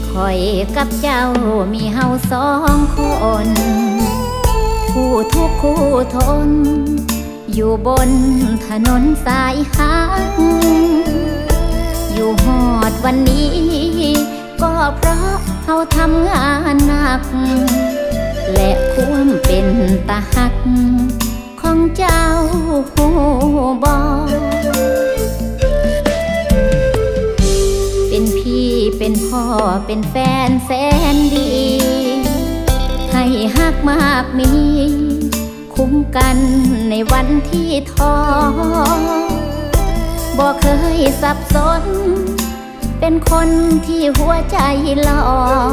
ข่อยกับเจ้ามีเฮาสองคนคู่ทุกข์คู่ทนอยู่บนถนนสายหักอยู่หอดวันนี้ก็เพราะเขาทำงานหนักและความเป็นตาหักของเจ้าหูบอกเป็นพี่เป็นพ่อเป็นแฟนแสนดีให้หักมากมีคุ้มกันในวันที่ท้อบอกเคยสับสนเป็นคนที่หัวใจหล่อ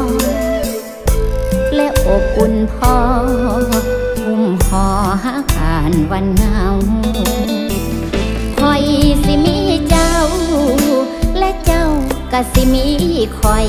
และอบอุ่นพออุ้มห่อหาผ่านวันเหงาคอยสิมีเจ้าและเจ้าก็สิมีคอย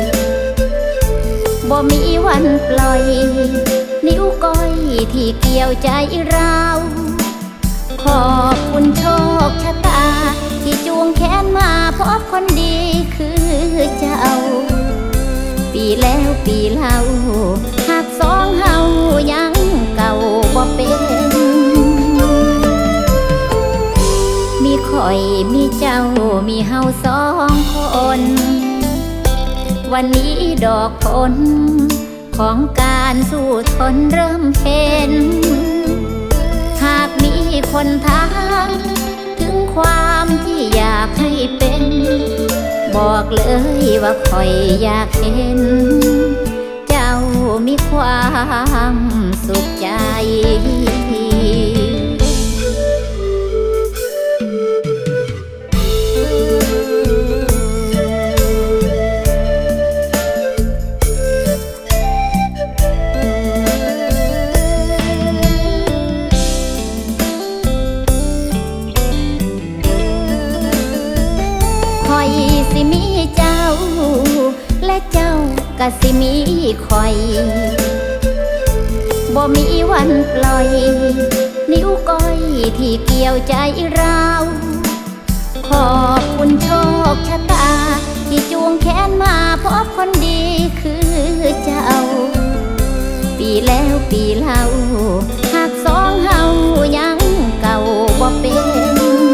บ่มีวันปล่อยนิ้วก้อยที่เกี่ยวใจเราขอบคุณโชคชะตาที่จูงแขนมาพบคนดีคือเจ้าปีแล้วปีเล่าหากสองเฮายังเก่าบ่เป็นมีข่อยมีเจ้ามีเฮาสองคนวันนี้ดอกผลของการสู้ทนเริ่มเห็นหากมีคนถามถึงความที่อยากให้เป็นบอกเลยว่าคอยอยากเห็นเจ้ามีความสุขใจก็สิมีคอยบ่มีวันปล่อยนิ้วก้อยที่เกี่ยวใจเราขอบคุณโชคชะตาที่จูงแขนมาพบคนดีคือเจ้าปีแล้วปีเล่าหากสองเฮายังเก่าบ่เป็น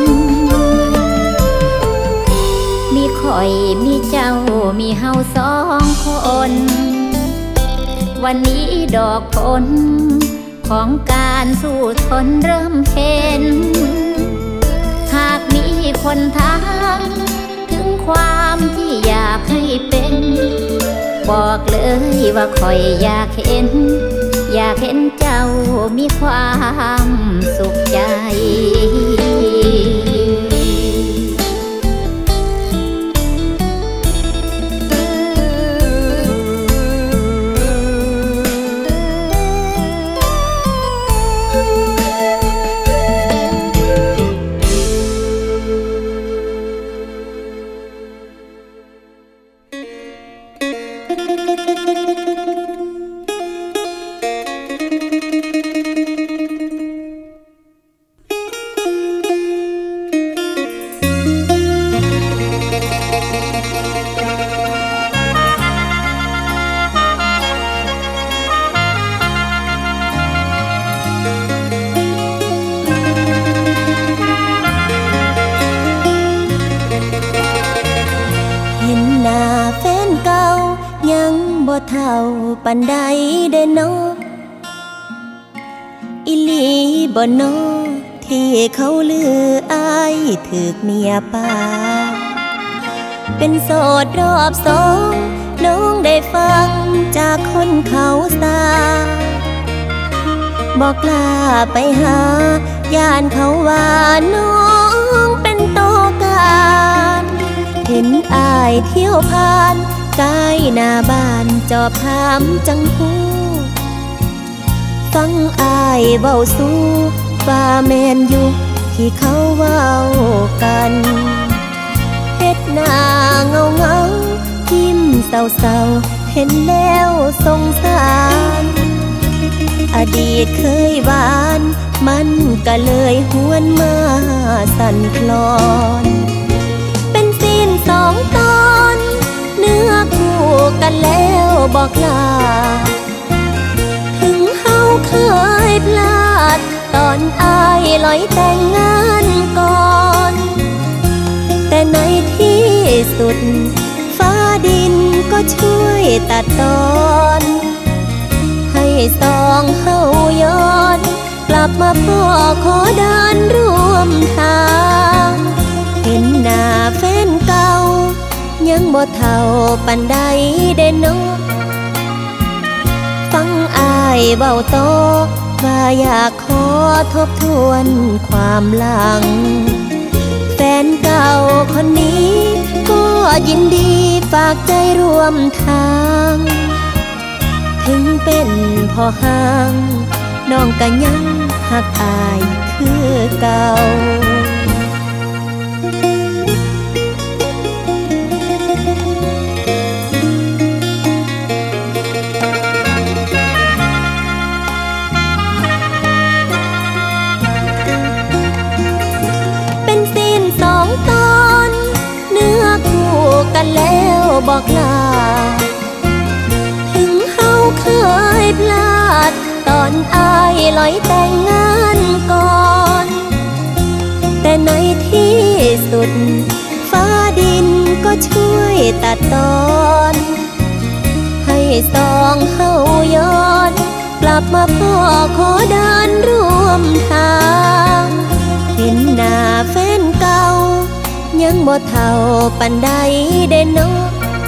มีข่อยมีเจ้ามีเฮาสองคนวันนี้ดอกผลของการสู้ทนเริ่มเห็นหากมีคนถามถึงความที่อยากให้เป็นบอกเลยว่าข่อยอยากเห็นเจ้ามีความสุขใจเท่าปันใดเด้อน้ออิลีบ่น้อที่เขาลืออายถึกเมียป่าเป็นโสดรอบสองน้องได้ฟังจากคนเขาซาบอกกล้าไปหาย่านเขาว่าน้องเป็นโตการเห็นอายเที่ยวผ่านกายหน้าบ้านจอบถามจังหูฟังอายเบาสู้ว่าแมนอยู่ที่เขาเว้ากันเฮ็ดหน้าเงาเงายิ้มเศร้าเศร้าเห็นแล้วสงสารอดีตเคยหวานมันก็เลยหวนมาสั่นคลอนเป็นซีนสองตอนเนื้อคู่กันแล้วบอกลาถึงเฮาเคยพลาดตอนอายลอยแต่งงานก่อนแต่ในที่สุดฟ้าดินก็ช่วยตัดตอนให้สองเฮาย้อนกลับมาพ่อขอเดินร่วมทางเห็นหน้าแฟนเก่ายังบ่เท่าปันใดเด่นเนาะฟังอายเบาโตว่าอยากขอทบทวนความหลังแฟนเก่าคนนี้ก็ยินดีฝากใจร่วมทางถึงเป็นพ่อห้างน้องก็ยังหักอายคือเก่าเป็นซีนสองตอนเนื้อคู่กันแล้วบอกลาถึงเฮาเคยพลาดตอนอายลอยแต่งงานก่อนแต่ในที่สุดฟ้าดินก็ช่วยตัดตอนให้สองเฮาย้อนกลับมาพ่อขอเดินร่วมทางเห็นหน้าแฟนเก่ายังบ่เท่าปันใดเด่นเนาะ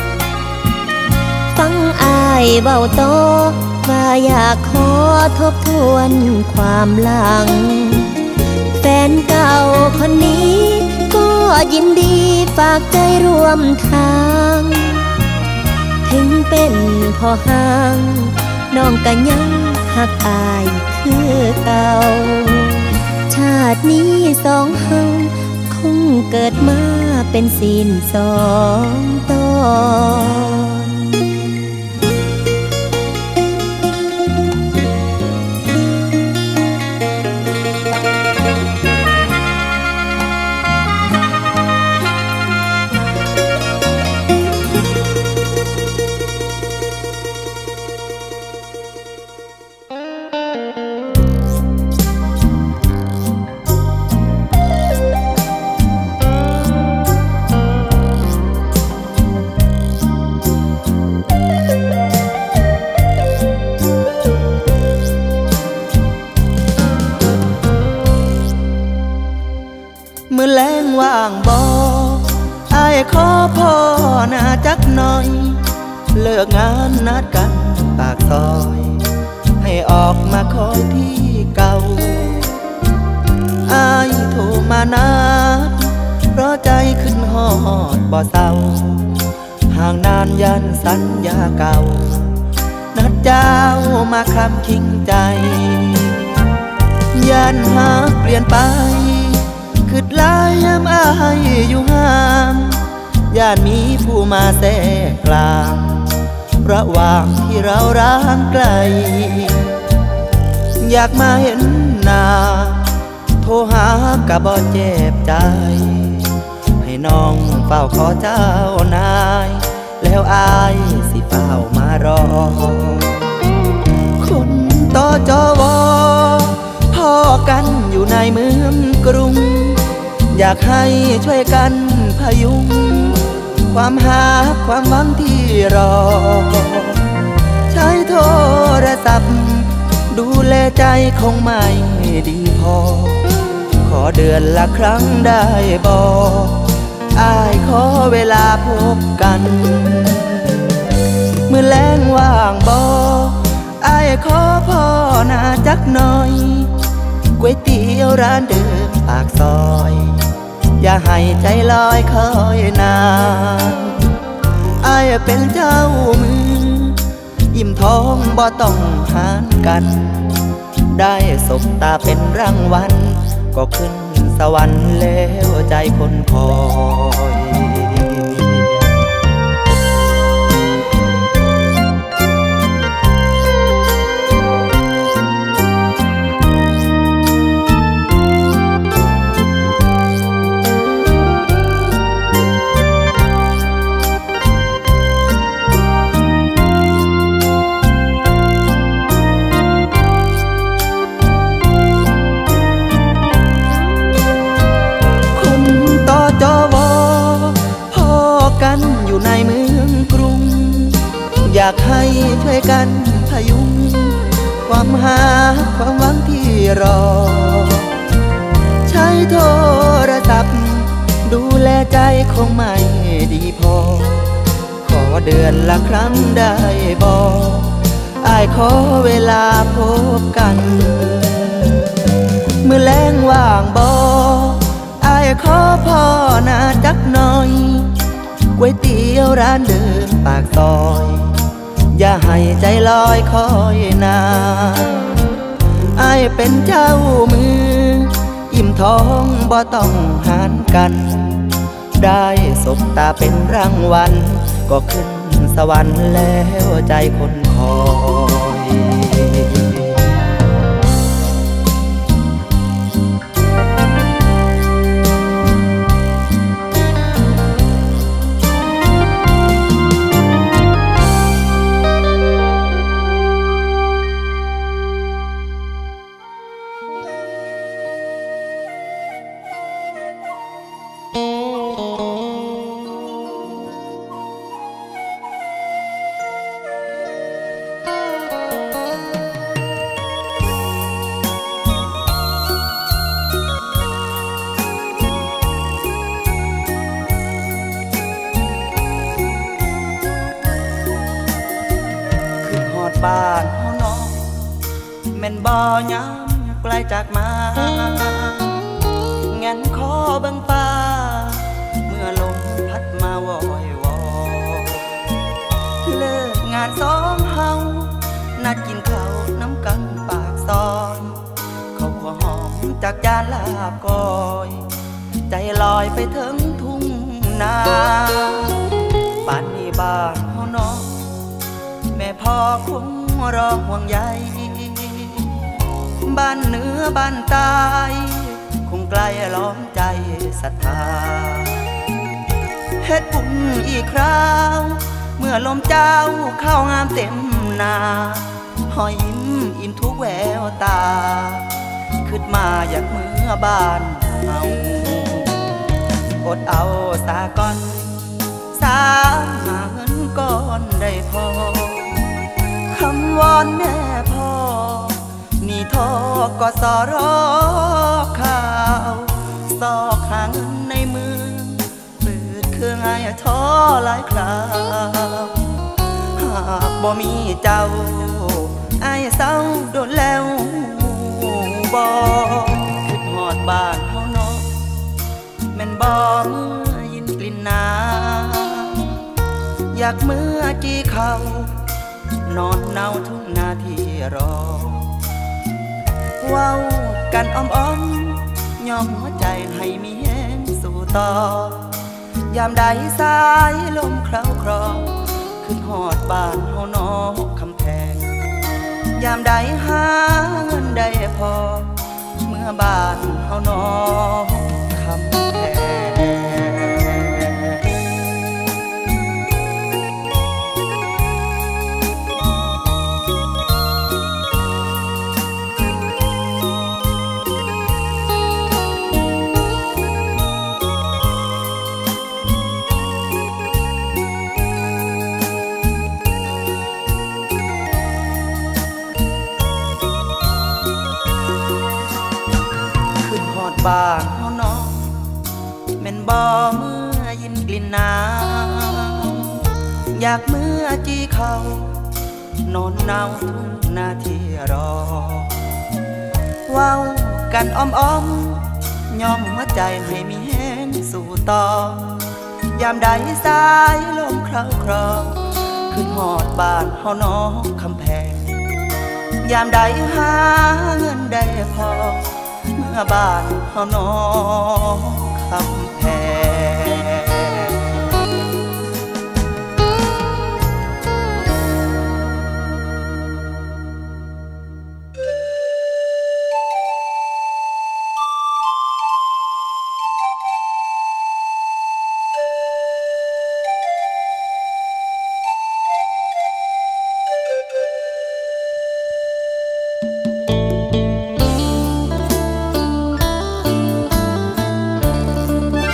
ฟังอายเบาโตว่าอยากขอทบทวนความหลังแฟนเก่าคนนี้ก็ยินดีฝากใจร่วมทางถึงเป็นพ่อห้างน้องก็ยังหักอายคือเก่าชาตินี้สองเฮาคงเกิดมาเป็นศีลสองตอนมื้อแลงว่างบ่อ้ายขอพ่อหน้าจักหน่อยเลิกงานนัดกันปากซอยให้ออกมาคอยที่เก่าอ้ายโทรมานัดเพราะใจขึ้นฮอดบ่เศร้าห่างนานยันสัญญาเก่านัดเจ้ามาคำคิงใจยันหากเปลี่ยนไปคิดหลายยามอายอยู่ห่างย่านมีผู้มาแทรกกลางระหว่างที่เราร้างไกลอยากมาเห็นหน้าโทรหากะบ่เจ็บใจให้น้องเฝ้าขอเจ้านายแล้วอายสิเฝ้ามารอคนต่อจวพ่อกันอยู่ในเมืองกรุงอยากให้ช่วยกันพยุงความหาความหวังที่รอใช้โทรศัพท์ดูแลใจคงไม่ดีพอขอเดือนละครั้งได้บ่อ้ายขอเวลาพบกันมื้อแลงว่างบ่อ้ายขอพ่อหน้าจักหน่อยก๋วยเตี๋ยวร้านเดิมปากซอยอย่าให้ใจลอยคอยนานอ้ายเป็นเจ้ามืออิ่มท้องบ่ต้องหารกันได้สบตาเป็นรางวัลก็ขึ้นสวรรค์แล้วใจคนคอยอยากให้ช่วยกันพยุงความหาความหวังที่รอใช้โทรศัพท์ดูแลใจคงไม่ดีพอขอเดือนละครั้งได้บ่อ้ายขอเวลาพบกันมื้อแลงว่างบ่อ้ายขอพ่อนาจักหน่อยก๋วยเตี๋ยวร้านเดิมปากซอยอย่าให้ใจลอยคอยนานอ้ายเป็นเจ้ามืออิ่มท้องบ่ต้องหารกันได้สบตาเป็นรางวัลก็ขึ้นสวรรค์แล้วใจคนคอยบ้านเฮาน้องแม่นบ่ยังไกลจากมาแงนคอเบิ่งฟ้าเมื่อลมพัดมาวอยวอเลิกงานสองเฮานัดกินข้าวน้ำกันปากซอยเขาหัวหอมจากจานลาบก้อยใจลอยไปถึงทุ่งนาป่านนี้บ้านเฮาน้องแม่พ่อคงรอห่วงใยบ้านเหนือบ้านใต้คงไกลล้อมใจศรัทธาเฮ็ดบุญอีกคราวเมื่อลมเจ้าเข้างามเต็มนาหอยอิ่มทุกแววตาขึ้นมาอยากเมื่อบ้านเฮาอดเอาสาก่อนสาหาเงินก้อนได้พอคำวอนแม่พ่อนี่ทกสรข่าวซอกหาเงินในเมืองเปิดเครื่องให้ท้อหลายคราวหากบ่มีเจ้าอ้ายเศร้าโดนแล้วบ่คิดฮอดบ้านเฮาเนาะแม่นบ่เมื่อยินกลิ่นน้ำอยากเมื่อจี้เขานอนเนาทุกนาทีรอเว้ากันอ้อมๆยอมหัวใจให้มีแห้งสู่ต่อยามใดสายลมคราวครอขึ้นหอดบ้านเฮานอกคำแพงยามใดหาเงินได้พอเมื่อบ้านเฮานอกคำแพงบ้านเฮาน้องแม่นบ่เมื่อยินกลิ่นน้ำอยากเมื่อจี้เขานอนเนาทุกนาทีรอเว้ากันอ้อมๆยอมหัวใจให้มีแห้งสู่ต่อยามใดสายลมคราวครอขึ้นหอดบ้านเฮานอกคำแพงยามใดหาเงินได้พอเมื่อบ้านเฮานอกคำแพงเ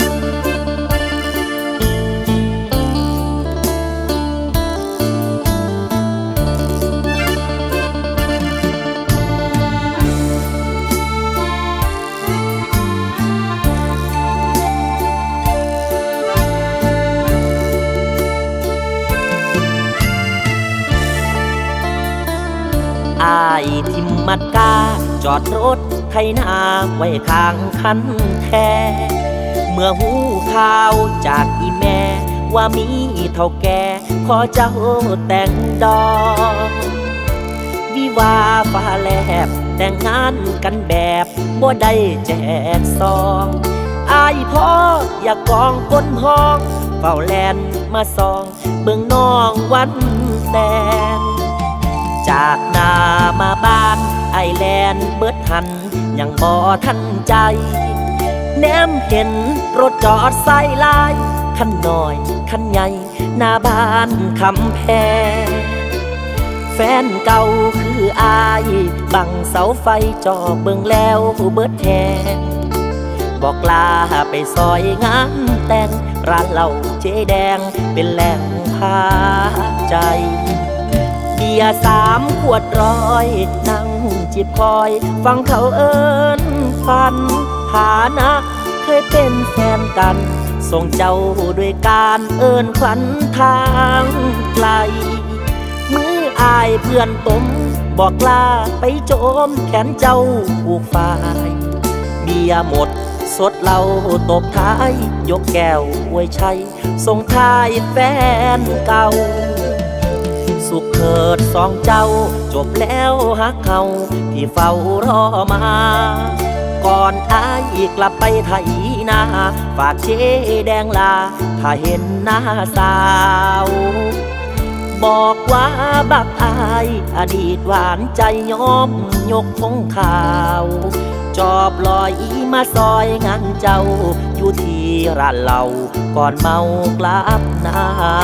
ายทิมมัดกาจอดรถไถนาไว้ข้างคันแท้เมื่อหูข่าวจากอีแม่ว่ามีเท่าแก่ขอเจ้าแต่งดอกวิวาฟ้าแลบแต่งงานกันแบบบ่ได้แจกซองอายพ่ออย่ากองก้นห้องเฝ้าแลนมาซองเบิ่งน้องวันแต่งจากนามาบ้านไอแลนเบิดหันยังบ่ทันใจแนมเห็นรถจอดสายลายคันน้อยคันใหญ่หน้าบ้านคำแพงแฟนเก่าคืออายบังเสาไฟจอเบิ่งแล้วเบิดแทงบอกลาไปซอยงานแต่งร้านเหล้าเจ๊แดงเป็นแหล่งพาใจเบียร์3 ขวด100นั่งจิบคอยฟังเขาเอิ้นฝันฐานะเคยเป็นแฟนกันส่งเจ้าด้วยการเอิ้นขวัญทางไกลมืออายเพื่อนตมบอกลาไปโจมแขนเจ้าผูกฝ่ายเบียร์หมดสดเราตบท้ายยกแก้วอวยชัยส่งท้ายแฟนเก่าสุขเถิดสองเจ้าจบแล้วฮักเขาที่เฝ้ารอมาก่อนอายกลับไปไถนาฝากเจ๊แดงลาถ้าเห็นหน้าสาวบอกว่าบักอายอดีตหวานใจยอมยกธงขาวจอบลอยมาซอยงานเจ้าอยู่ที่ร้านเหล้าก่อนเมากลับนา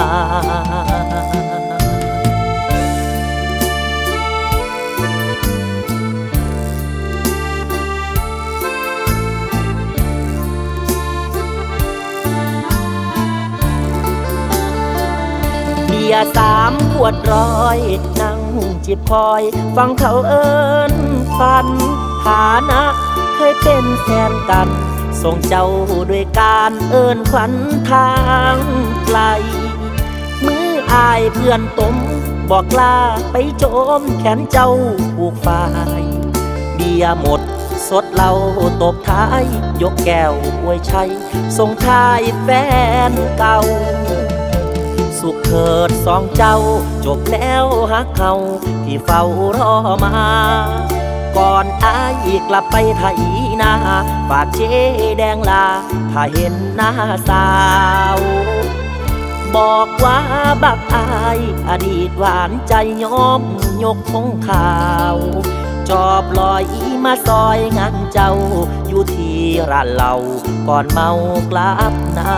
เบียร์3 ขวด100นั่งจิบคอยฟังเขาเอิ้นฝันฐานะเคยเป็นแฟนกันส่งเจ้าด้วยการเอิ้นขวัญทางไกลมืออายเพื่อนตมบอกลาไปโจมแขนเจ้าผูกฝ่ายเบียร์หมดสดเราตบท้ายยกแก้วอวยชัยส่งท้ายแฟนเก่าสุขเถิดสองเจ้าจบแล้วฮักเขาที่เฝ้ารอมาก่อนอายกลับไปไถนาฝากเจ๊แดงลาถ้าเห็นหน้าสาวบอกว่าบักอายอดีตหวานใจยอมยกธงขาวจอบลอยมาซอยงานเจ้าอยู่ที่ร้านเหล้าก่อนเมากลับนา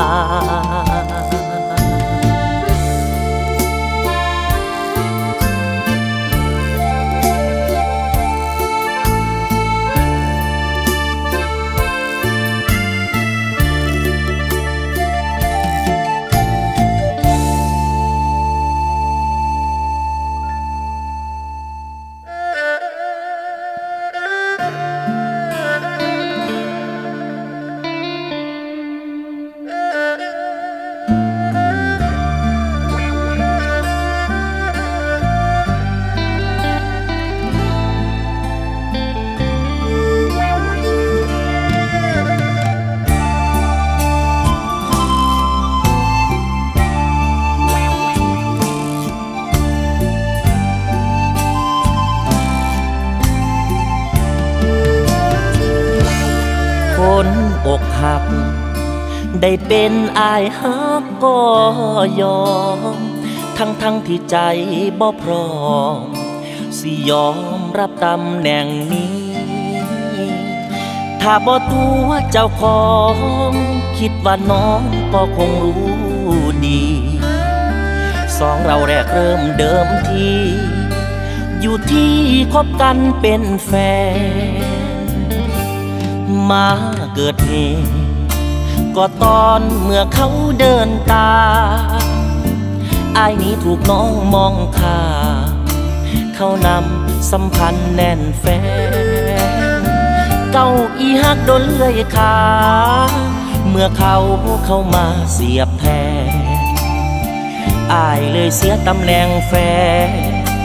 อกหักได้เป็นอายฮักก็ยอมทั้งที่ใจบ่พร้อมสิยอมรับตำแหน่งนี้ถ้าบ่ตัวเจ้าของคิดว่าน้องก็คงรู้ดีสองเราแรกเริ่มเดิมทีอยู่ที่คบกันเป็นแฟนมาเกิดเหตุก็ตอนเมื่อเขาเดินตามอายนี้ถูกน้องมองข้ามเขานำสัมพันธ์แน่นแฟนเก้าอีฮักโดนเลื่อยขาเมื่อเขาเข้ามาเสียบแทนอายเลยเสียตำแหน่งแฟน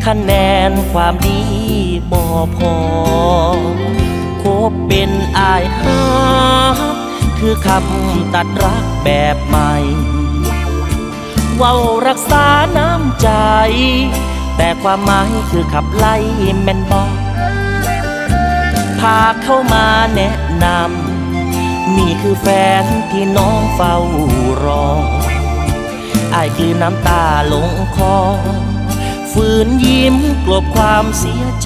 คะแนนความดีบ่พอคบเป็นอายฮักคือคำตัดรักแบบใหม่เว้ารักษาน้ำใจแต่ความหมายคือขับไล่แม่นบ่พาเข้ามาแนะนำนี่คือแฟนที่น้องเฝ้ารออ้ายคือน้ำตาลงคอฝืนยิ้มกลบความเสียใจ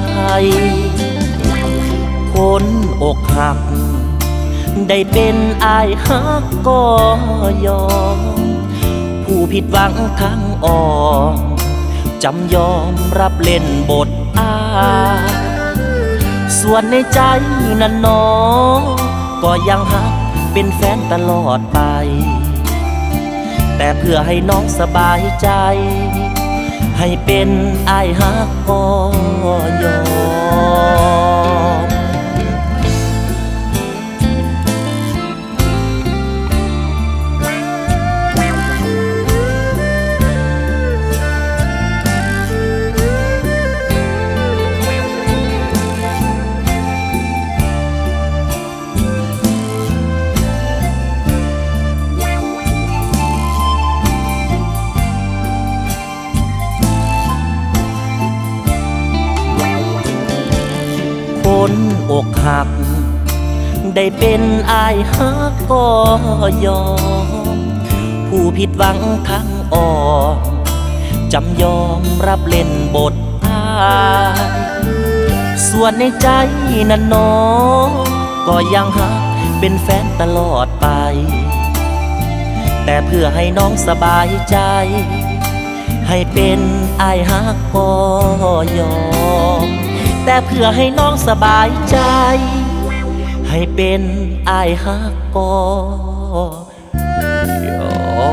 คนอกหักได้เป็นอ้ายฮักก็ยอมผู้ผิดหวังทั้งออกจำยอมรับเล่นบทอ้ายส่วนในใจนั้นน้องก็ยังฮักเป็นแฟนตลอดไปแต่เพื่อให้น้องสบายใจให้เป็นอ้ายฮักก็ยอมคนอกหักได้เป็นอ้ายฮักก็ยอมผู้ผิดหวังทั้งออกจำยอมรับเล่นบทอ้ายส่วนในใจนั้นน้องก็ยังฮักเป็นแฟนตลอดไปแต่เพื่อให้น้องสบายใจให้เป็นอ้ายฮักก็ยอมแต่เพื่อให้น้องสบายใจให้เป็นอ้ายฮักก็ยอ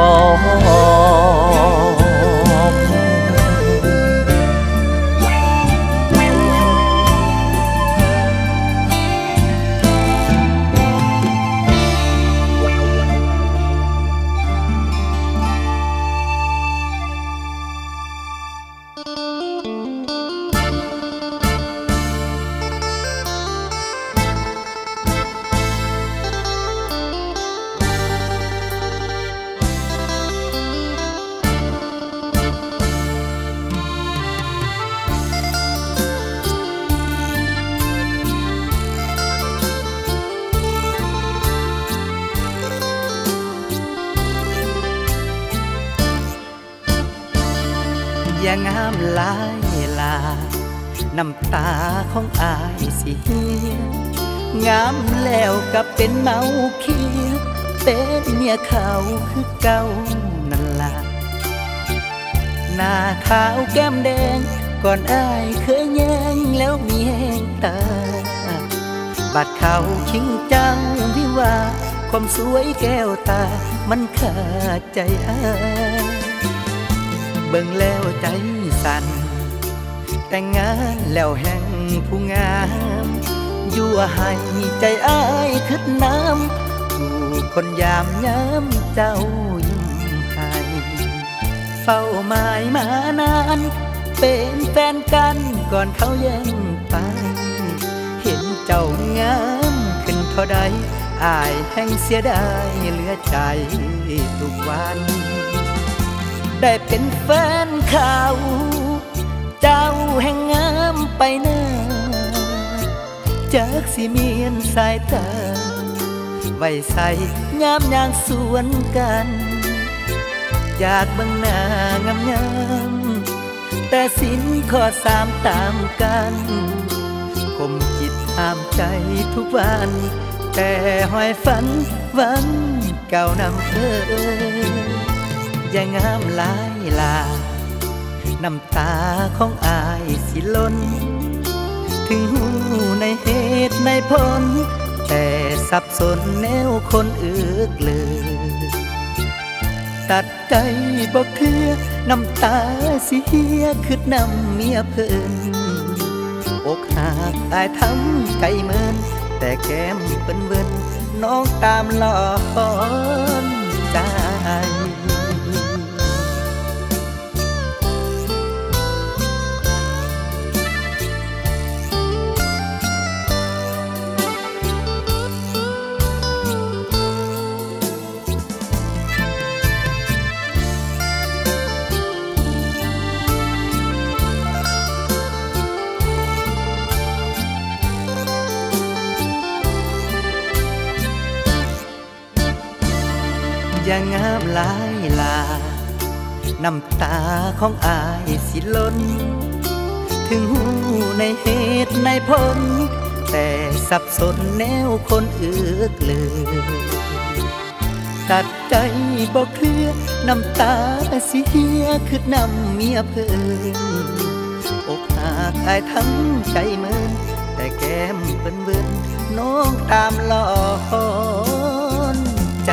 อย่างงามหลายลาน้ำตาของอายสิเหี่ยวงามแล้วกับเป็นเมาเขียวเป็นเมียเขาคือเก่านั่นล่ะหน้าขาวแก้มแดงก่อนอายเคยแย่งแล้วมีแห้งตาบาดเขาชิงจังวิวาความสวยแก้วตามันขาดใจอายเบิ่งแล้วใจสั่นแต่งงานแล้วแห่งผู้งามยั่วให้ใจอ้ายคึดน้ำผู้คนยามย้ำเจ้ายิ้มให้เฝ้าหมายมานานเป็นแฟนกันก่อนเขาแย่งไปเห็นเจ้างามขึ้นเท่าใดอ้ายแห่งเสียดายเหลือใจทุกวันได้เป็นแฟนเขาเจ้าแห่งงามไปหน้าจากสิเมียนสายตาไว้ใส่ยามยางสวนกันอยากเบิ่งหน้างามงามแต่สินข้อสามตามกันคมจิตห้ามใจทุกวันแต่หอยฝันหวังเก่านำเธออย่างงามหลายลาน้ำตาของอายสิล้นถึงหูในเหตุในผลแต่สับสนแนวคนอึกเลยตัดใจบ่เคลือน้ำตาสิเฮียคืดนำเมียเพิ่นอกหักตายทำใจเมินแต่แก้มเปิ้นเวินน้องตามหลอนใจอย่างงามหลายลาน้ำตาของอายสิล้นถึงหูในเหตุในผลแต่สับสนแนวคนอึกเลยตัดใจบอกเคลือน้ำตาสิเฮียคือนำเมียเพิ่นอกหักอายทั้งใจเหมือนแต่แก้มเปิ้นเวินน้องตามหลอนใจ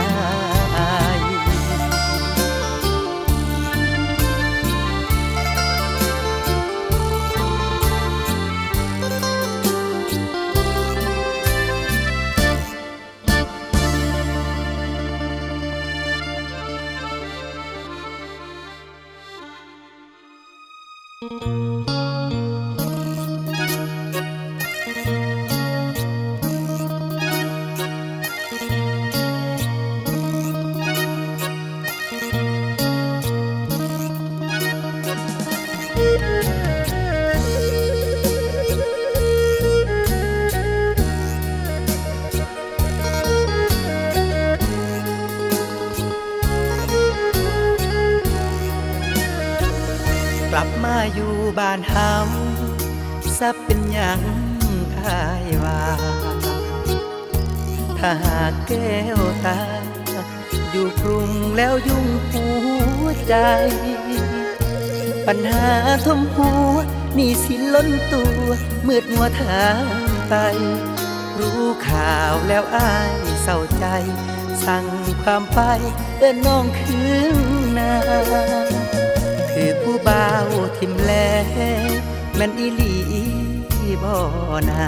กลับมาอยู่บ้านเฮาซับเป็นหยังอายว่าถ้าหากแก้วตาอยู่กรุงแล้วยุ่งหัวใจปัญหาท่วมหัวหนี้สินล้นตัวมืดมัวทางไปรู้ข่าวแล้วอายเศร้าใจสั่งความไปเดินน้องคืนนาคือผู้บ่าวทิมแลแม่นอีหลีบ่นา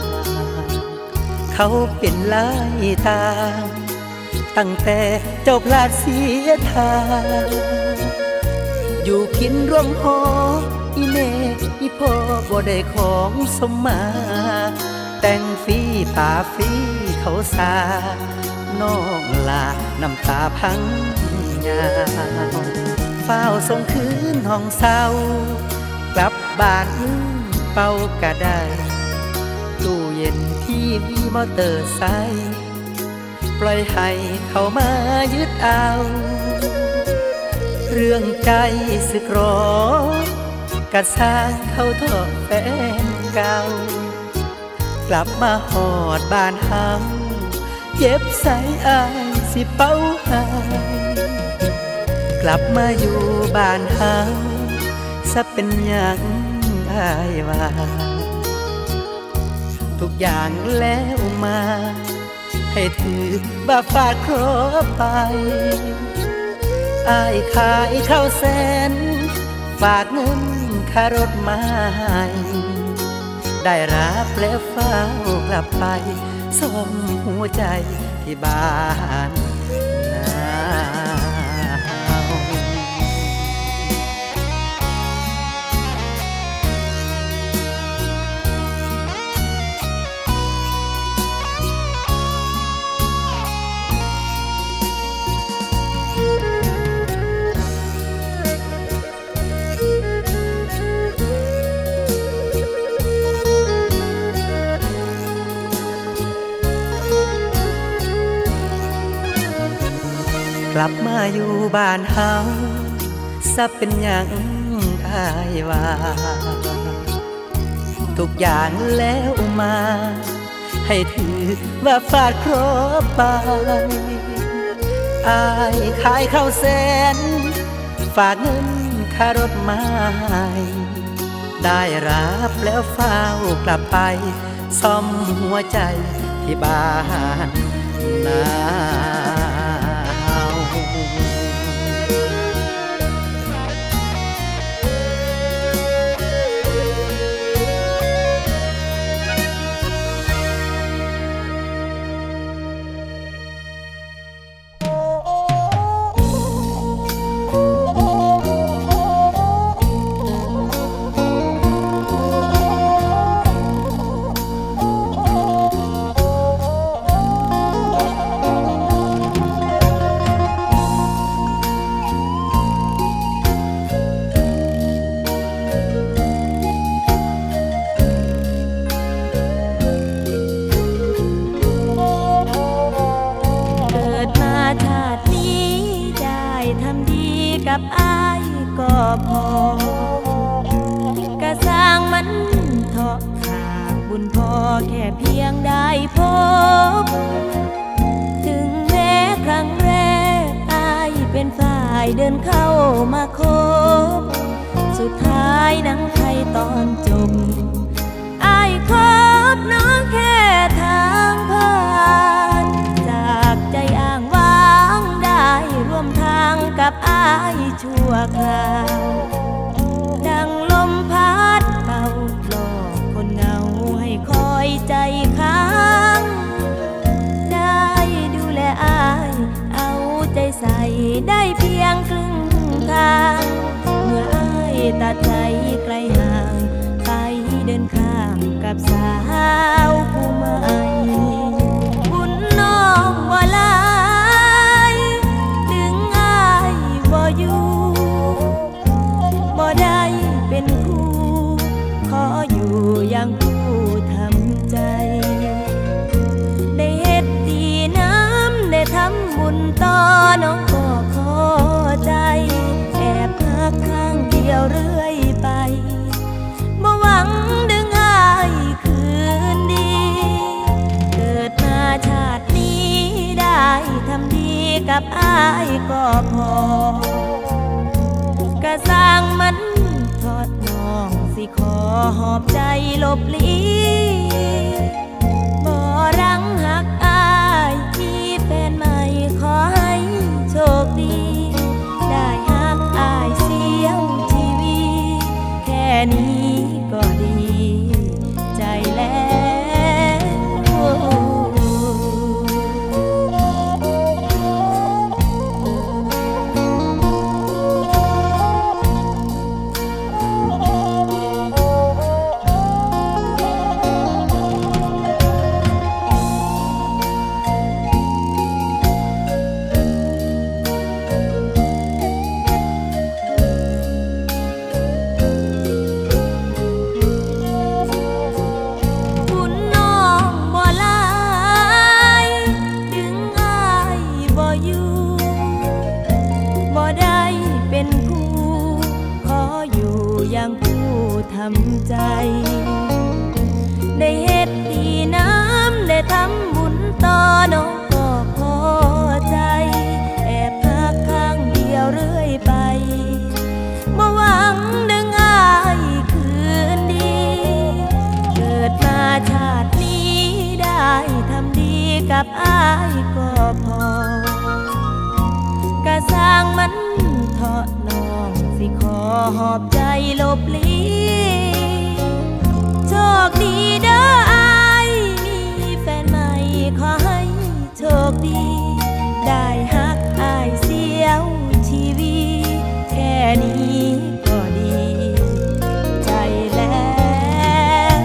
เขาเป็นลายตาตั้งแต่เจ้าพลาดเสียทางอยู่กินร่วมหออีแม่อีพ่อบ่ได้ของสมมาแต่งฟรีป่าฟรีเขาสาน้องลาน้ำตาพังยาวเฝ้าส่งคืนห้องเศร้ากลับบ้านเป่าก็ได้ตู้เย็นที่มีมอเตอร์ไซค์ปล่อยให้เขามายึดเอาเรื่องใจสึกหรอกระสร้างเขาทอดแฟนเก่ากลับมาหอดบ้านเฮาเจ็บใส่อายสิเป้าหายกลับมาอยู่บ้านเฮาซะเป็นหยังอายว่าทุกอย่างแล้วมาให้ถือบ่าฟาดเคราะห์ไปอายขายข้าวแสนฝากเงินค่ารถมาให้ได้รับแล้วเฝ้ากลับไปซ่อมหัวใจที่บ้านกลับมาอยู่บ้านเฮาซะเป็นหยังอายว่าทุกอย่างแล้วมาให้ถือว่าฟาดเคราะห์ไปอายขายข้าวแสนฝากเงินค่ารถมาให้ได้รับแล้วเฝ้ากลับไปซ่อมหัวใจที่บ้านนาอกะสร้างมันเถาะขาดบุญพอแค่เพียงได้พบถึงแม้ครั้งแรกอายเป็นฝ่ายเดินเข้ามาคบสุดท้ายหนังไทยตอนจบอายคบน้องแค่ทางผ่านจากใจอ้างว้างได้ร่วมทางกับอายชั่วคราวดังลมพัดเป่าหลอกคนเหงาให้คอยใจค้างได้ดูแลอายเอาใจใส่ได้เพียงครึ่งทางเมื่ออายตัดใจไกลห่างไปเดินข้ามกับสาวผู้ใหม่บุญน้องบ่หลายดึงอายบ่อยู่บ่ได้เป็นคู่ขออยู่อย่างผู้ทำใจได้เฮ็ดดีน้ำได้ทำบุญต่อน้องก็พอใจแอบพักข้างเดียวเรื่อยไปบ่หวังดึงอายคืนดีเกิดมาชาตินี้ได้ทำดีกับอายก็พอกะสร้างมันทอดน้องสิขอหอบใจลบลีบ่รังหักอายที่แฟนใหม่ขอให้โชคดีได้หักอายเสียงชีวิตแค่นี้ก็ดีใจแล้วใจได้เฮ็ดดีน้ำได้ทำบุญต่อน้องก็พอใจแอบพักข้างเดียวเรื่อยไปบ่หวังดึงอายคืนดีเกิดมาชาตินี้ได้ทำดีกับอายก็พอกะสร้างมันเถาะน้องสิขอหอบใจลบลีโชคดีเด้ออายมีแฟนใหม่ขอให้โชคดีได้ฮักอายเสียวชีวิตแค่นี้ก็ดีใจแล้ว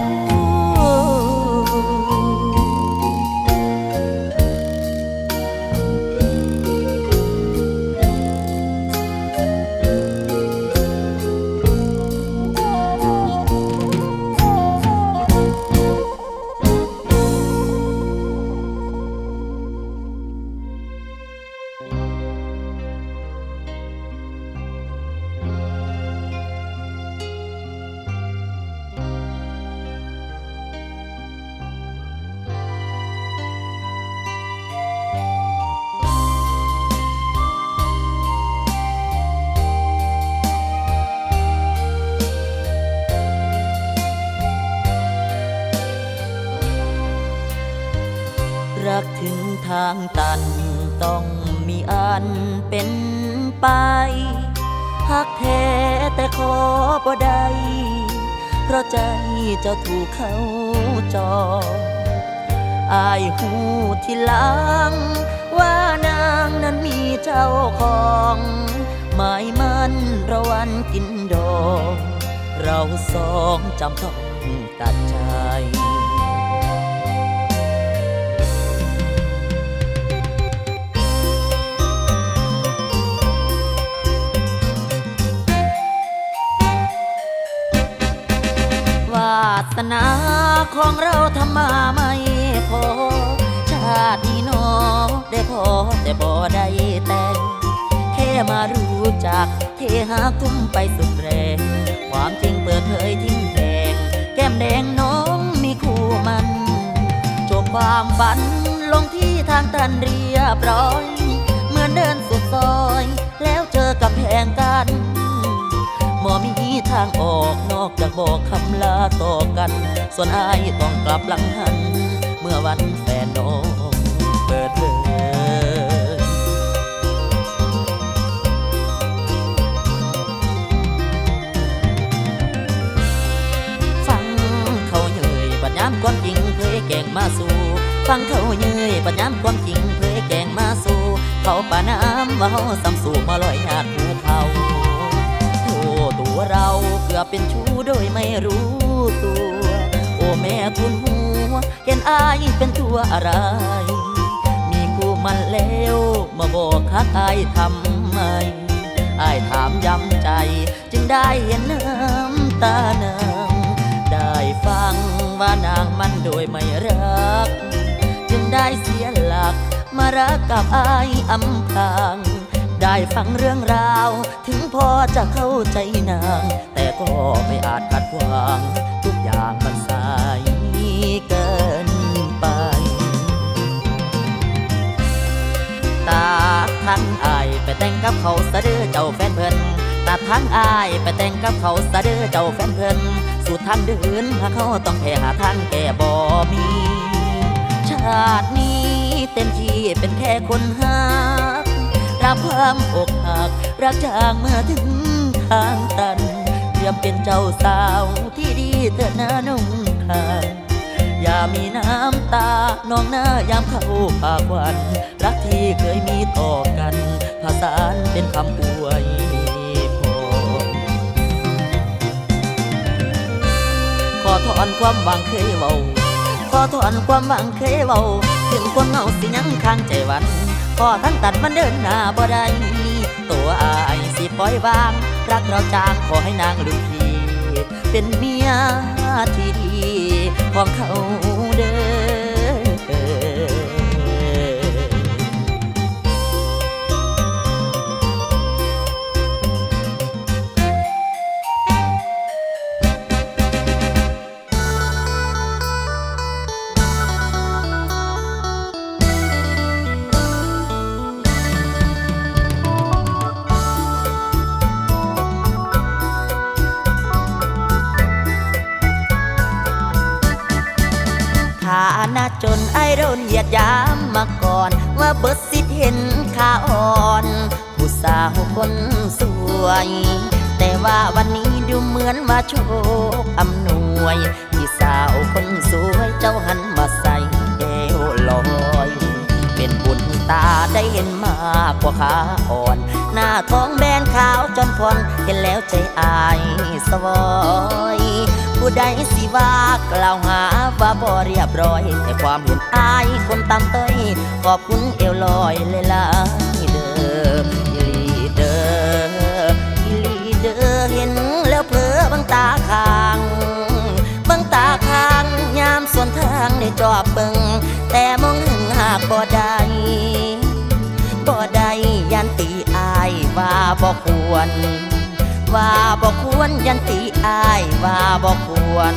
รักถึงทางตันต้องมีอันเป็นไปหักแท้แต่ขอบ่ได้เพราะใจเจ้าถูกเขาจองอายหูที่หลังว่านางนั้นมีเจ้าของหมายมันระวันกินดองเราสองจำต้องตัดใจ สนาของเราทำมาไม่พอชาตินี้น้อได้พอแต่บ่ได้แต่งแค่มารู้จักเทหาทุ่มไปสุดแรงความจริงเปิดเผยทิ้งแดงแก้มแดงน้องมีคู่มันจบความฝันลงที่ทางตันเรียบร้อยเหมือนเดินสุดซอยแล้วเจอกับแพงกันบ่มีทางออกนอกจากบอกคำลาต่อกันส่วนอายต้องกลับหลังหันเมื่อวันแฟนน้องเปิดเผยฟังเขาเย้ยปัญญามความจริงเผยแก่งมาสู่ฟังเขาเย้ยปัญญามความจริงเผยแก่งมาสู่เขาป่าน้ำว่าเฮาซ้ำสู่มาลอยหาดภูเขาตัวเราเกือบเป็นชู้โดยไม่รู้ตัวโอ้แม่คุณหัวเห็นอายเป็นตัวอะไรมีคู่มันแล้วมาบอกฮักอายทำไมอายถามย้ำใจจึงได้เห็นน้ำตานางได้ฟังว่านางมันโดยไม่รักจึงได้เสียหลักมารักกับอายอำพรางได้ฟังเรื่องราวถึงพอจะเข้าใจนางแต่ก็ไม่อาจขัดขวางทุกอย่างมันสายเกินไปตาทั้งอายไปแต่งกับเขาซะเด้อเจ้าแฟนเพิ่นตาทั้งอายไปแต่งกับเขาซะเด้อเจ้าแฟนเพิ่นสู่ทางเดินหาเขาต้องแพ้หาทางแก่บ่มีชาตินี้เต็มที่เป็นแค่คนหารับความอกหักรักจางเมื่อถึงทางตันเตรียมเป็นเจ้าสาวที่ดีเถิดนะน้องค่ะอย่ามีน้ำตาน้องหน้ายามเข้าปากหวานรักที่เคยมีต่อกันผสานเป็นคำอวยพรขอถอนความหวังเคยเว้าขอถอนความหวังเคยเว้าถึงความเหงาสิยังค้างใจวันขอทั้งตัดมันเดินหน้าบ่ได้ตัวอายสิปล่อยวางรักเราจางขอให้นางลูกพี่เป็นเมียที่ดีของเขาเด้ฐานะจนไอ้โดนเหยียดยามมาก่อนว่าเบิดสิทธิ์เห็นข้าอ่อนผู้สาวคนสวยแต่ว่าวันนี้ดูเหมือนว่าโชคอำนวยที่สาวคนสวยเจ้าหันมาใส่เอวลอยเป็นบุญตาได้เห็นมากกว่าขาอ่อนหน้าท้องแบนขาวจนพรเห็นแล้วใจอายสวอยผู้ใดสิว่ากล่าวหาว่าบ่เรียบร้อยแต่ความเห็นอายคนตามต้อยขอบคุณเอวลอยเลยล่ะเด้ออีลีเด้ออีลีเด้อเห็นแล้วเผลอบังตาข้างบังตาข้างยามส่วนทางในจอบเบิ่งแต่มองหึงหากบ่ได้บ่ได้ยันตีอายว่าบ่ควรว่าบ่ควรยันตีอายว่าบ่ควร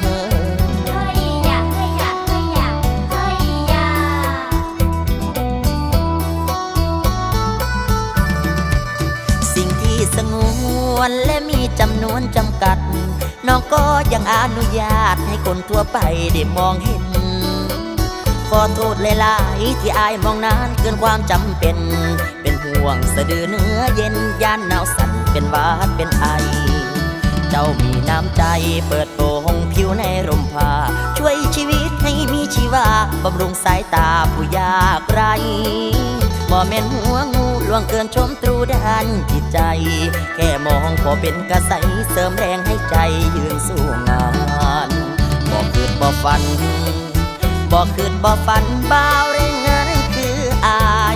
สิ่งที่สงวนและมีจำนวนจำกัดน้องก็ยังอนุญาตให้คนทั่วไปได้มองเห็นขอโทษหลายๆที่อายมองนานเกินความจำเป็นเป็นห่วงสะดือเนื้อเย็นย่านหนาวสั่นเป็นหวัดเป็นไอเจ้ามีน้ำใจเปิดโปงผิวในร่มผ้าช่วยชีวิตให้มีชีวาบำรุงสายตาผู้ยากไร้บ่แม่นหัวงูล่วงเกินชมตรูด้านจิตใจแค่มองพอเป็นกระใสเสริมแรงให้ใจยืนสู้งานบ่คืดบ่ฝันบ่คืดบ่ฝันบ่าวแรงงานคืออาย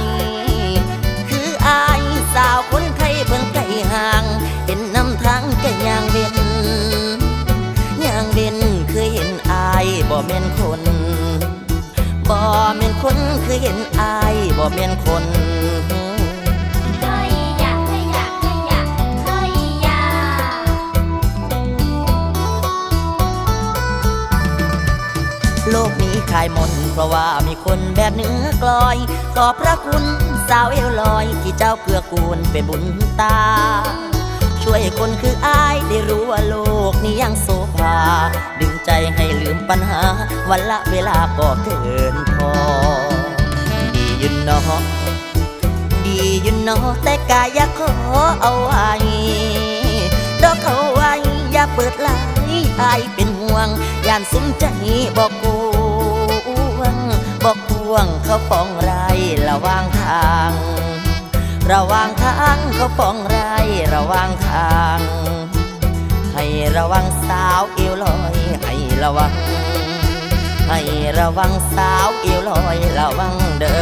สาวคนไทยเพิ่งไกลห่างเห็นนำทางแก่ย่างเว้นเคยเห็นอายบ่แม่นคนบ่แม่นคนเคยเห็นอายบ่แม่นคนเคยอยากคลายมนเพราะว่ามีคนแบบเนื้อกลอยขอบพระคุณสาวเอวลอยที่เจ้าเกื้อกูลเป็นบุญตาช่วยคนคืออ้ายได้รู้ว่าโลกนี้ยังโสภาดึงใจให้ลืมปัญหาวันละเวลาก็เกินพอดีอยู่เนาะดีอยู่เนาะแต่กายอยากขอเอาไว้ดอกเอาไว้อย่าเปิดไหลอายเป็นห่วงย่านสุมใจบอกกวงบอกกวงเขาป้องไรระวางทางระวางทางเขาป้องไรระวางทางให้ระวังสาวเอวลอยให้ระวังให้ระวังสาวเอวลอยระวังเด้อ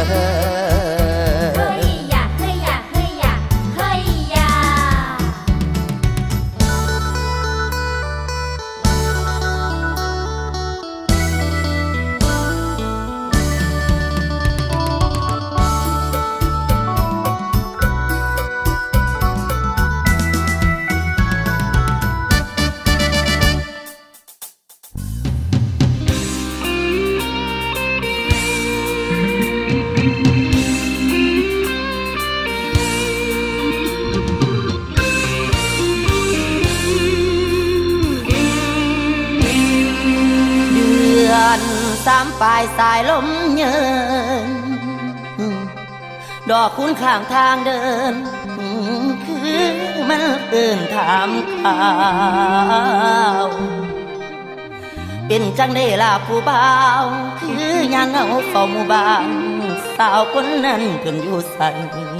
สามปลายสายลมเยินดอกคุ้นข้างทางเดินคือมันตื่นถามข่าวเป็นจังได้ลาผู้บ่าวคือยังเอาเฝ้าหมู่บ้านสาวคนนั้นเพิ่นอยู่ใส่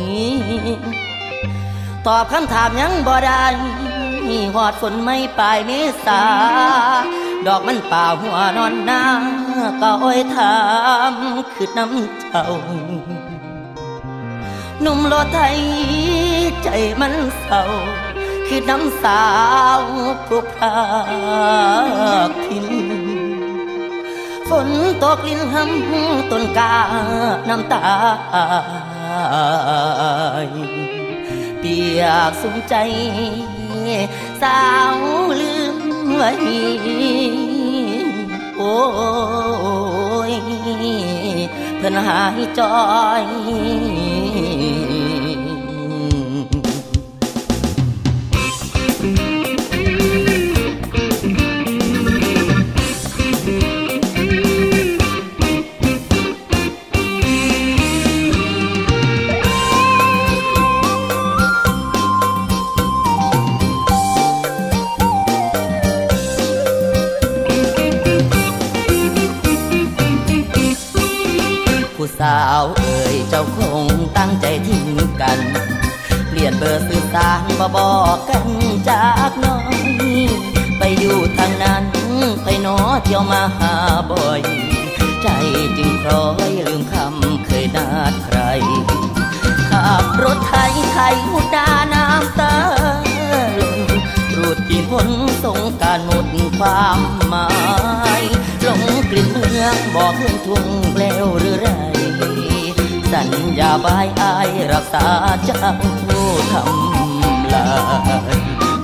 ตอบคำถามยังบ่ได้หอดฝนไม่ปลายเมษาดอกมันป่าหัวนอนหน้าก็อ้อยถามคือน้ำเจ้าหนุ่มโลดไทยใจมันเศร้าคือน้ำสาวผู้พรากทิ้งฝนตกลิ้นห้ำต้นกาน้ำตาเปียกสุมใจสาวลืมไว้โอ้ยเพิ่นหายจอยสาวเอ่ยเจ้าคงตั้งใจทิ้งกันเปลี่ยนเบอร์สื่อสารบ่บอกกันจากน้อยไปอยู่ทางนั้นไปหนอเที่ยวมาหาบ่อยใจจึงคล้อยลืมคำเคยนัดใครขับรถไถหุดาน้ำตารูดกี่พ้นสงการหมดความหมายหลงกลิ่นเมืองบอกเรื่องทุ่งเปลวหรือไรสัญญาบายอายรักษาเจ้าทำลาย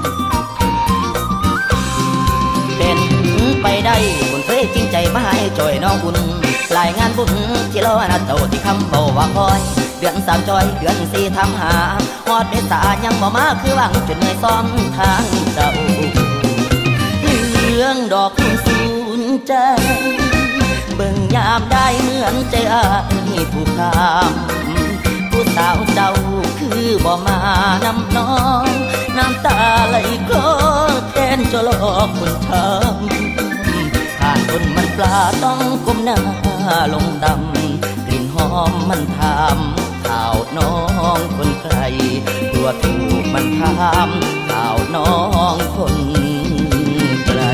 เป็นไปได้คนเคยจริงใจมาให้จอยน้องบุญรายงานบุญที่รอนัดเจ้าที่คำเบาว่าคอยเดือนสามจอยเดือนสี่ทำหาฮอดเมษายังบ่มาคือหวังจนเหนื่อยซ้อมทางเจ้าเรื่องดอกคุณสูญใจเบิ่งยามได้เหมือนใจอ้ายผู้คำผู้สาวเจ้าคือบ่มานำน้องน้ำตาไหลคลอแทนจะหลอกคนช้ำผ่านคนมันปลาต้องก้มหน้าลงดำกลิ่นหอมมันทำข่าวน้องคนไกลตัวถูกมันทำข่าวน้องคนไกล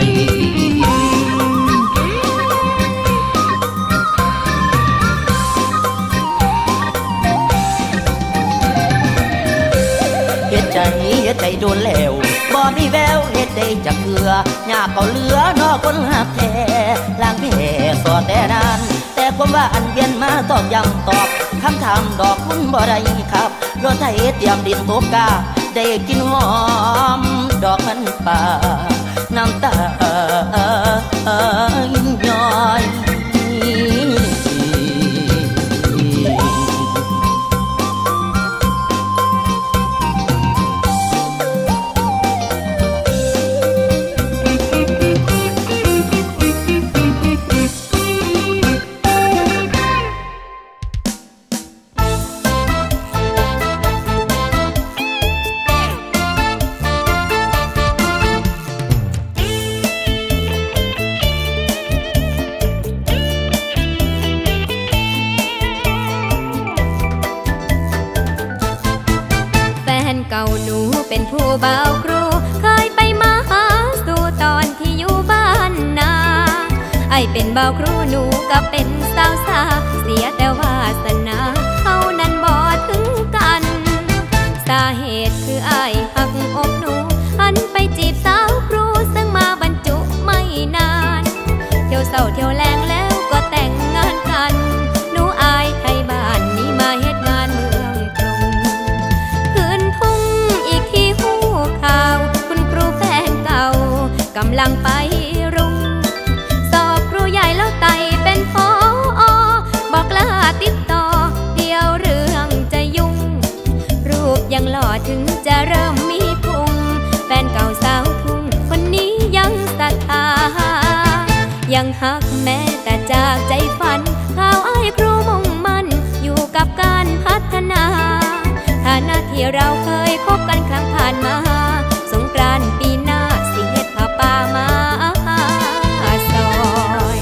เฮ็ดใจโดนแล้วบ่มีแววเฮ็ดได้จากเกลือยากเอาเหลือนอกคนหักแท้ล้างแผลสอดแต่นานแต่ความว่าอันเวียนมาตอบย้ำตอบคำถามดอกคุณบ่ได้ครับรถไถเตรียมดินตกกาได้กินหอมดอกมันป่าน้ำตาย้อยเป็นบ่าวครูหนูก็เป็นสาวสาเสียแต่วาสนาเฮานั้นบ่ถึงกันสาเหตุคืออ้ายหักอกหนูหันไปจีบสาวครูซึ่งมาบรรจุไม่นานเที่ยวเศร้าเที่ยวแรงแล้วก็แต่งงานกันหนูอายไทยบ้านนี้มาเฮ็ดงานเมืองกรุงคืนทุ่งอีกที่หูข่าวคุณครูแฟนเก่ากำลังไปรุ่งสอบครูใหญ่แล้วไต่เป็นผอ.บอกกล้าติดต่อเดี๋ยวเรื่องจะยุ่งรูปยังหล่อถึงจะเริ่มมีพุงแฟนเก่าสาวทุ่งคนนี้ยังศรัทธายังฮักแม้แต่จากใจฝันข่าวอ้ายครูมุ่งมั่นอยู่กับการพัฒนาฐานะที่เราเคยคบกันครั้งผ่านมาสงกรานต์ปีหน้าสิเฮ็ดผ้าป่ามาซอย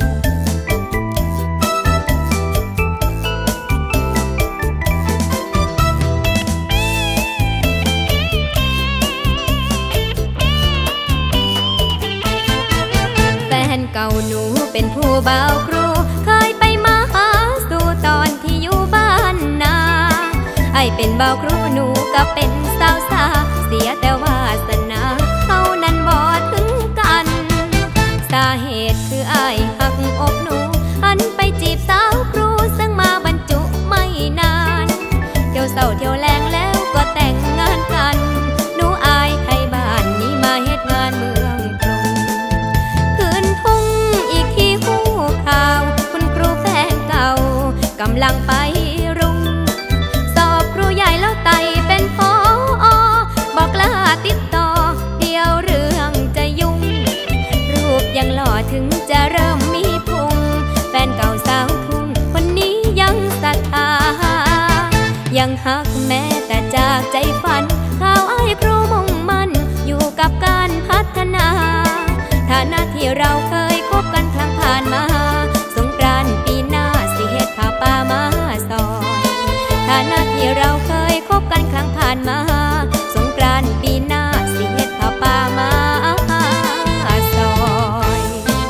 แฟนเก่าหนูเป็นผู้บ่าวครูเคยไปมาหาสู่ตอนที่อยู่บ้านนาไอ้เป็นบ่าวครูหนูก็เป็นสาวสาเสียแต่วาสนาเฮานั้นบ่ถึงกันสาเหตุคืออ้ายหักอกหนูหันไปจีบสาวครูซึ่งมาบรรจุไม่นานเที่ยวเศร้าเที่ยวแรงแล้วก็แต่งงานกันหนูอายไทยบ้านนี้มาเฮ็ดงานเมืองกรุงคืนทุ่งอีกที่หูข่าวคุณครูแฟนเก่ากำลังไปรุ่งสอบครูใหญ่แล้วไต่เป็นผอ.บอกกล้าติดต่อเดี๋ยวเรื่องจะยุ่งรูปยังหล่อถึงจะเริ่มมีพุงแฟนเก่าสาวทุ่งคนนี้ยังศรัทธายังฮักแม้แต่จากใจฝันข่าวอ้ายครูมุ่งมั่นอยู่กับการพัฒนาฐานะที่เราเคยคบกันครั้งผ่านมาสงกรานต์ปีหน้าสิเฮ็ดผ้าป่ามาซอยฐานะที่เราเคยคบกันครั้งผ่านมาสงกรานต์ปีหน้าสิเฮ็ดผ้าป่ามาซอย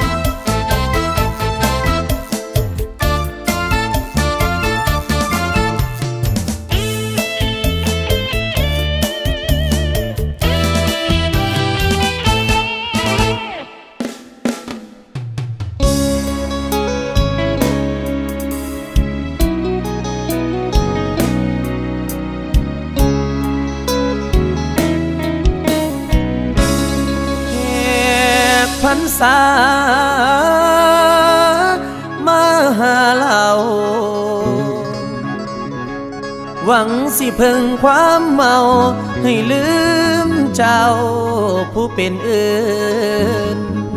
พรรษามาหาเราหวังสิเพิ่งความเมาให้ลืมเจ้าผู้เป็นอื่น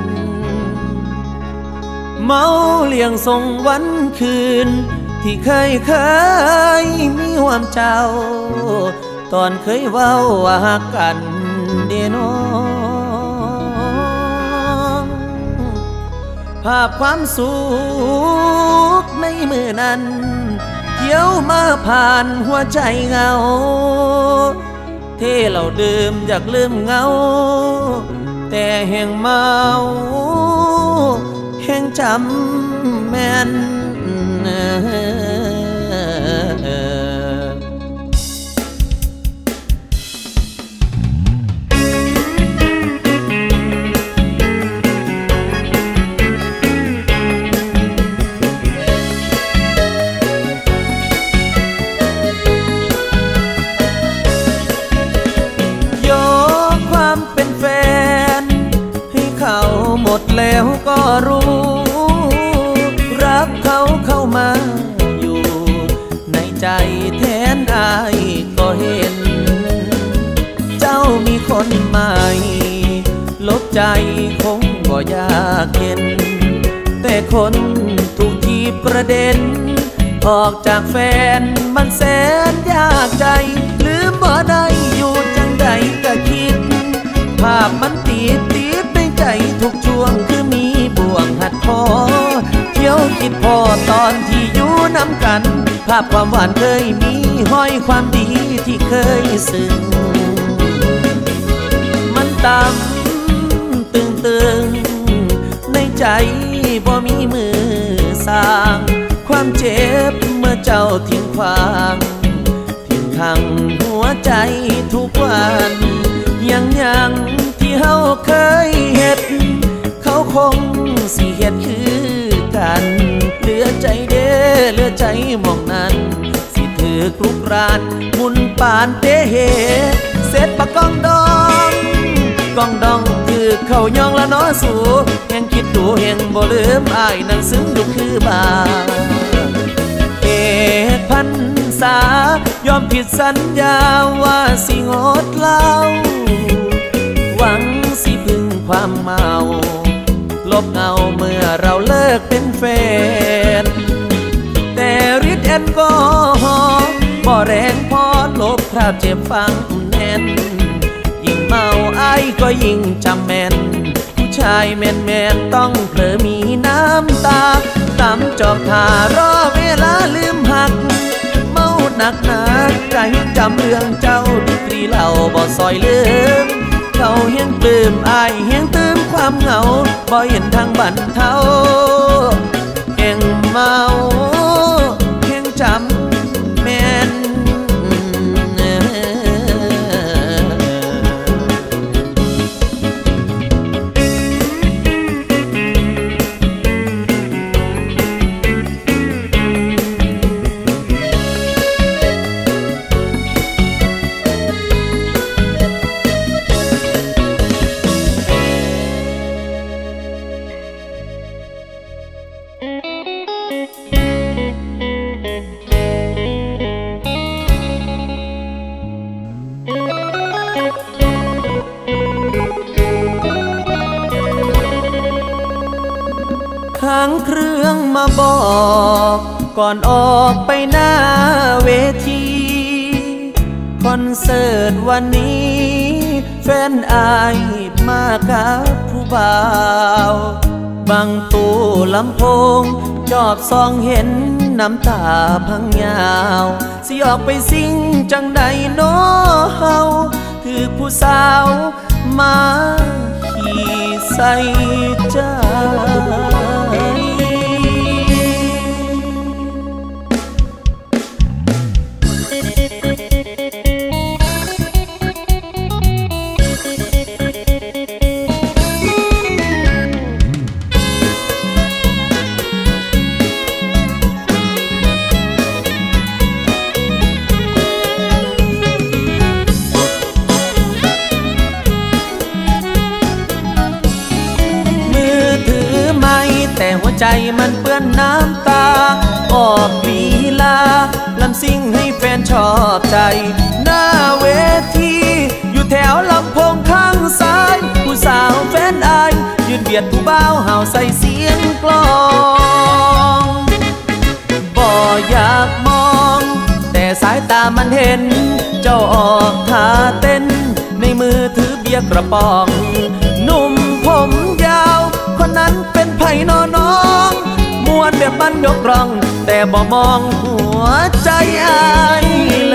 เมาเลี้ยงส่งวันคืนที่เคยมีความเจ้าตอนเคยเว้าว่าฮักกันเดน้องภาพความสุขในมือนั้นเที่ยวมาผ่านหัวใจเงาเท่เราดื่มอยากลืมเงาแต่แห่งเมาแห่งจำแม่นหมดแล้วก็รู้รักเขาเข้ามาอยู่ในใจแทนอายก็เห็นเจ้ามีคนใหม่ลบใจคงบ่อยากเห็นแต่คนถูกทีประเด็นออกจากแฟนมันแสนยากใจลืมบ่ได้อยู่จังใดก็คิดภาพมันติดในใจทุกช่วงคือมีบ่วงหัดคอเที่ยวคิดพอตอนที่อยู่น้ำกันภาพความหวานเคยมีห้อยความดีที่เคยซึ้งมันต่ำตึงในใจบ่มีมือสร้างความเจ็บเมื่อเจ้าทิ้งขวางทิ้งขังหัวใจทุกวันยังที่เฮาเคยเฮ็ดเขาคงสิเฮ็ดคือกันเหลือใจเด้อเหลือใจมองนั้นสิถือกลุกรานมุนปานเตเหเสร็จปะกองดองคือเขาย่องละน้อสู่แห่งคิดดูแห่งบ่ลืมอ้ายนั่งซึมดูคือบาเอกพันษายอมผิดสัญญาว่าสิงดเหล้าหวังสิพึ่งความเมาลบเงาเมื่อเราเลิกเป็นแฟนแต่ฤทธิ์แอลกอฮอล์บ่แรงพอลบคราบเจ็บฝังแน่นยิ่งเมาไอ้ก็ยิ่งจำแม่นผู้ชายแม่นต้องเผลอมีน้ำตาตำจอบทารอเวลาลืมหักเมาหนักใจจำเรื่องเจ้าดีกรีเหล่าบ่ซอยลืมเขาเฮียงปลื้มอายเฮียงตื้มความเหงาบ่เห็นทางบันเทาแห่งเมาแห่งจำแม่นทางเครื่องมาบอกก่อนออกไปหน้าเวทีคอนเสิร์ตวันนี้แฟนอายมากับผู้บ่าวบังตู้ลำโพงจอบซองเห็นน้ำตาพังยาวสิออกไปสิ่งจังใดน้อเฮาถือผู้สาวมาขี่ใส่ใจแต่หัวใจมันเปื้อนน้ำตาออกลีลาลำซิ่งให้แฟนชอบใจหน้าเวทีอยู่แถวลำโพงข้างซ้ายผู้สาวแฟนอายยืนเบียดผู้บ่าวเห่าใส่เสียงกลองบ่อยากมองแต่สายตามันเห็นเจ้าออกท่าเต้นในมือถือเบียร์กระป๋องหนุ่มผมยาวคนนั้นเป็นไผ่น้องมวนแบบมันยกร่องแต่บ่มองหัวใจอาย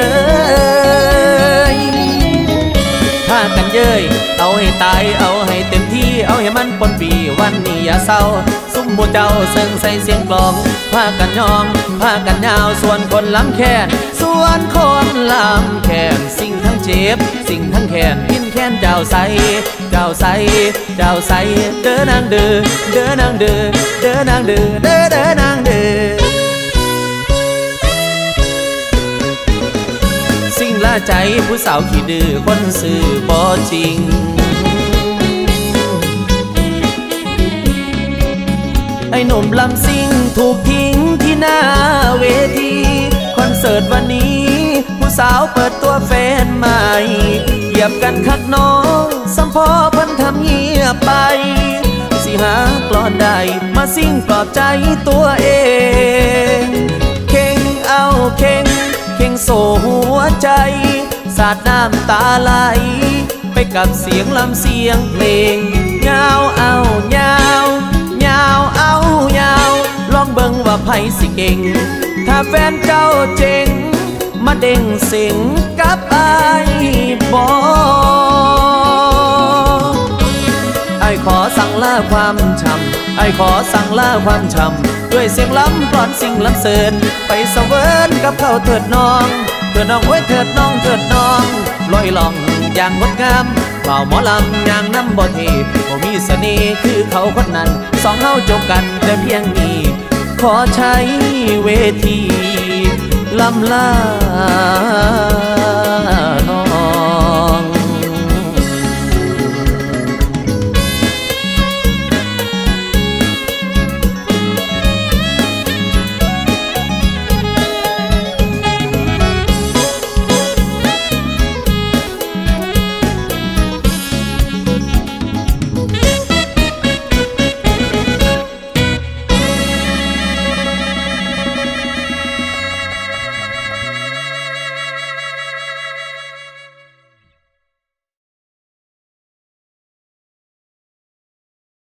เลยถ้ากันเย้ยเอาให้ตายเอาให้เต็มที่เอาให้มันปนปีวันนี้อย่าเศร้าซุ่มหมู่เจ้าเซิงใส่เสียงกลองพากันยองพากันยาวส่วนคนลำแค้นส่วนคนลำแค้นสิ่งทั้งเจ็บสิ่งทั้งแค้นพินแค้นเจ้าใสเจ้าใสเจ้าใสเด้อนางเด้อเด้อนางเด้อเด้อนางเด้อเด้อเด้อนางเด้อสิ่งละใจผู้สาวขี้ดื้อคนซื่อบ่จริงไอ้หนุ่มลำซิ่งถูกทิ้งที่หน้าเวทีคอนเสิร์ตวันนี้ผู้สาวเปิดตัวแฟนใหม่เหยียบกันคักน้องสัมพอเพิ่นทำเงียบไปสิหากลอนใดมาซิ่งปลอบใจตัวเองเข่งเอาเข่งโซ่หัวใจสาดน้ำตาไหลไปกับเสียงลำเสียงเพลงยาวเอายาวยาวเอายาวลองเบิ่งว่าไผสิเก่งถ้าแฟนเจ้าเจ๋งมาเด้งเสียงกับไอ้บ่ไอ้ขอสั่งลาความช้ำไอ้ขอสั่งลาความช้ำด้วยเสียงล้ำกลอนสิ่งล้ำเสินไปเสวยกับเขาเถิดน้องเถิดน้องโอ้ยเถิดน้องเถิดน้องลอยล่องอย่างงดงามเป่าหมอลำอย่างน้ำบ่เทบ่มีเสน่ห์คือเขาคนนั้นสองเฮาจบกันแต่เพียงนี้ขอใช้เวทีลำลาน้